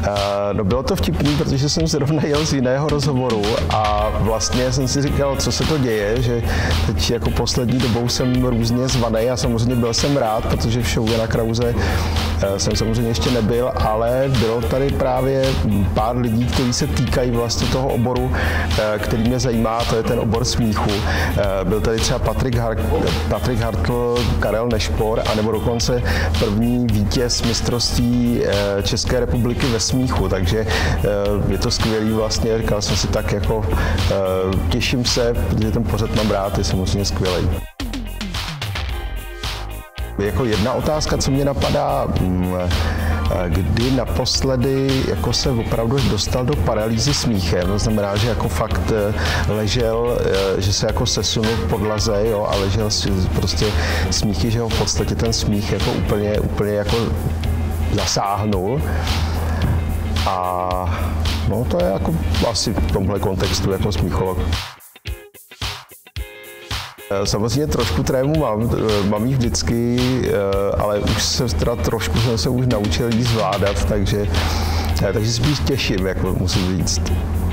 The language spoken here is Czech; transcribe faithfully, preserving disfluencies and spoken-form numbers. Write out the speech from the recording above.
No bylo to vtipný, protože jsem zrovna jel z jiného rozhovoru a vlastně jsem si říkal, co se to děje, že teď jako poslední dobou jsem různě zvaný a samozřejmě byl jsem rád, protože v show Jana Krause jsem samozřejmě ještě nebyl, ale bylo tady právě pár lidí, kteří se týkají vlastně toho oboru, který mě zajímá, to je ten obor smíchu. Byl tady třeba Patrik, Har- Patrik Hartl, Karel Nešpor, anebo dokonce první vítěz mistrovství České republiky ve smíchu, takže je to skvělý vlastně, říkal jsem si tak jako těším se, protože ten pořad mám rád, je samozřejmě skvělý. Jako jedna otázka, co mě napadá, kdy naposledy jako se opravdu dostal do paralýzy smíchem, to znamená, že jako fakt ležel, že se jako sesunul v podlaze, jo, a ležel si prostě smíchy, že ho v podstatě ten smích jako úplně, úplně jako zasáhnul. A no to je jako asi v tomhle kontextu jako smícholog. Samozřejmě trošku trému mám, mám jí vždycky, ale už se teda trošku jsem se už naučil jí zvládat, takže, takže spíš těším, jako musím říct.